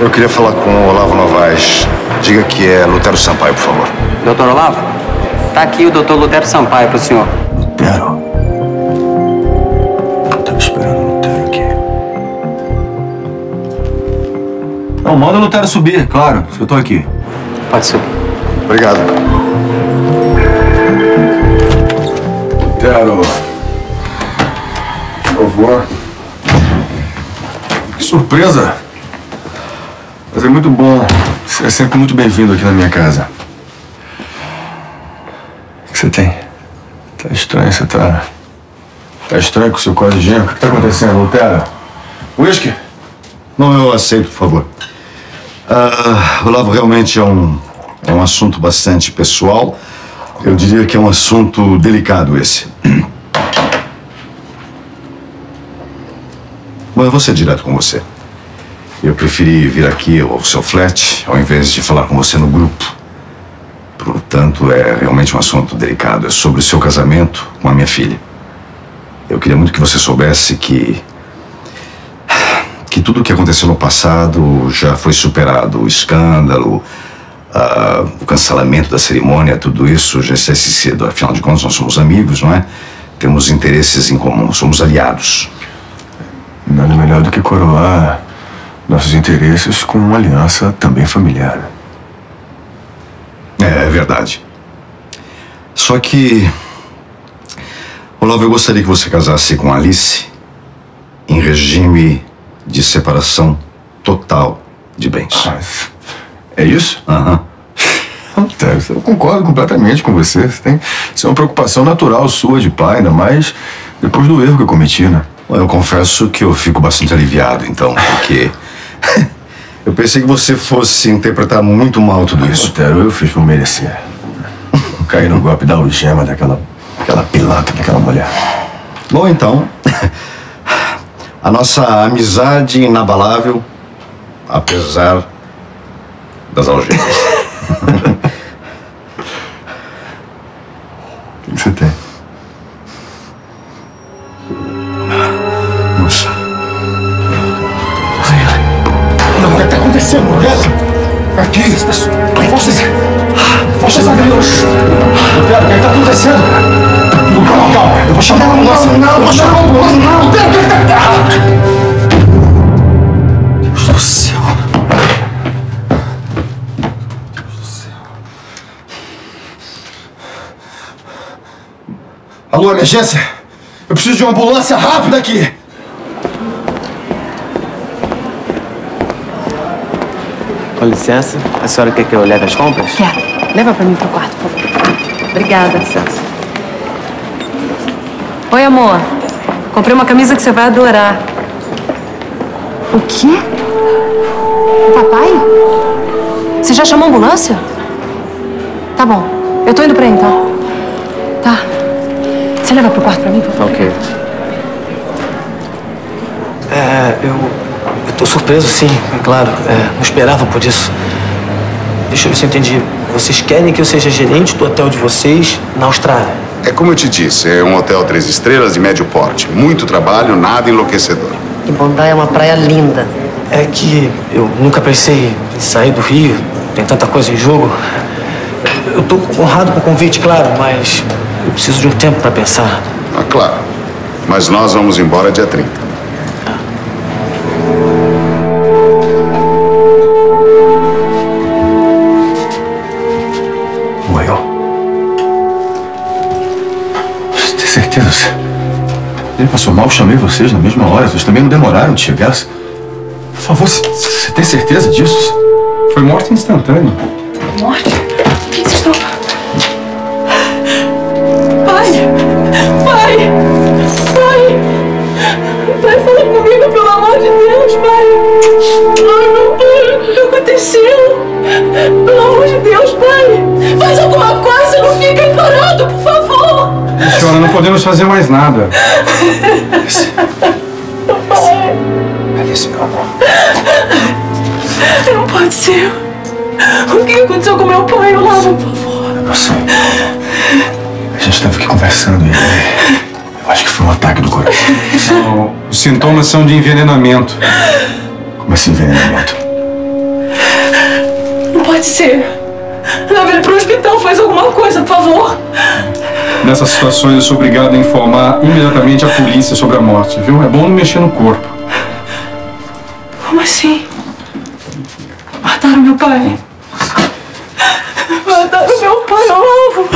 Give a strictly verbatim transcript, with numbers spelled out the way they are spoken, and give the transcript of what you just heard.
Eu queria falar com o Olavo Novaes. Diga que é Lutero Sampaio, por favor. Doutor Olavo? Tá aqui o doutor Lutero Sampaio pro senhor. Lutero? Eu tava esperando o Lutero aqui. Não, manda o Lutero subir, claro. Eu tô aqui. Pode subir. Obrigado. Lutero. Por favor. Que surpresa! Mas é muito bom. Você é sempre muito bem-vindo aqui na minha casa. O que você tem? Tá estranho, você tá... Tá estranho com o seu quase gêmeo. O que tá acontecendo, Lutero? Whisky? Não, eu aceito, por favor. Uh, Olavo, realmente é um, é um assunto bastante pessoal. Eu diria que é um assunto delicado esse. Mas eu vou ser direto com você. Eu preferi vir aqui ao seu flat, ao invés de falar com você no grupo. Portanto, é realmente um assunto delicado. É sobre o seu casamento com a minha filha. Eu queria muito que você soubesse que... que tudo o que aconteceu no passado já foi superado. O escândalo, uh, o cancelamento da cerimônia, tudo isso já está esquecido. Afinal de contas, nós somos amigos, não é? Temos interesses em comum, somos aliados. Nada melhor do que coroar nossos interesses com uma aliança também familiar. É, é verdade. Só que... Olavo, eu gostaria que você casasse com Alice em regime de separação total de bens. Ah, é isso? Aham. Uhum. Eu concordo completamente com você. Você tem... Isso é uma preocupação natural sua de pai, ainda mais depois do erro que eu cometi, né? Eu confesso que eu fico bastante aliviado, então, porque... eu pensei que você fosse interpretar muito mal tudo isso. Lutero, eu fiz por merecer. Caí no golpe da algema daquela... aquela pilantra daquela mulher. Bom, então... a nossa amizade inabalável, apesar das algemas. O que você tem? Nossa. O que está acontecendo, Lutero? Aqui. Forças. Forças a Deus. Lutero, o que está acontecendo? Calma, calma. Eu vou chamar a ambulância. Não, não, eu vou chamar a ambulância. Não, Lutero, o que está... Deus do céu. Deus do céu. Alô, emergência? Eu preciso de uma ambulância rápida aqui. Com licença, a senhora quer que eu leve as compras? Quero. Leva pra mim pro quarto, por favor. Obrigada. Licença. Oi, amor. Comprei uma camisa que você vai adorar. O quê? O papai? Você já chamou a ambulância? Tá bom. Eu tô indo pra aí, então. Tá. Você leva pro quarto pra mim, por favor? Ok. É, eu... Eu tô surpreso, sim, é claro. É, não esperava por isso. Deixa eu ver se eu entendi. Vocês querem que eu seja gerente do hotel de vocês na Austrália? É como eu te disse, é um hotel três estrelas de médio porte. Muito trabalho, nada enlouquecedor. E Bondi é uma praia linda. É que eu nunca pensei em sair do Rio, tem tanta coisa em jogo. Eu tô honrado com o convite, claro, mas eu preciso de um tempo pra pensar. Ah, claro. Mas nós vamos embora dia trinta. Certeza? Ele passou mal, eu chamei vocês na mesma hora. Vocês também não demoraram de chegar. Por favor, você tem certeza disso? Foi morte instantânea. Morte? O que vocês estão... Pai! Pai! Pai! Pai, fala comigo, pelo amor de Deus, pai! Ai, meu pai, o que aconteceu? Pelo amor de Deus, pai! Faz alguma coisa, não fica implorando, por favor! Senhora, não podemos fazer mais nada. Alice. Pai! Alice, meu amor. Não pode ser. O que aconteceu com meu pai, Olavo, por favor? Eu não sei. A gente estava aqui conversando e eu acho que foi um ataque do coração. Não, os sintomas são de envenenamento. Como assim envenenamento? acontecer. Leva ele pro hospital, faz alguma coisa, por favor. Nessas situações eu sou obrigado a informar imediatamente a polícia sobre a morte, viu? É bom não mexer no corpo. Como assim? Mataram meu pai. Mataram meu pai, eu amo.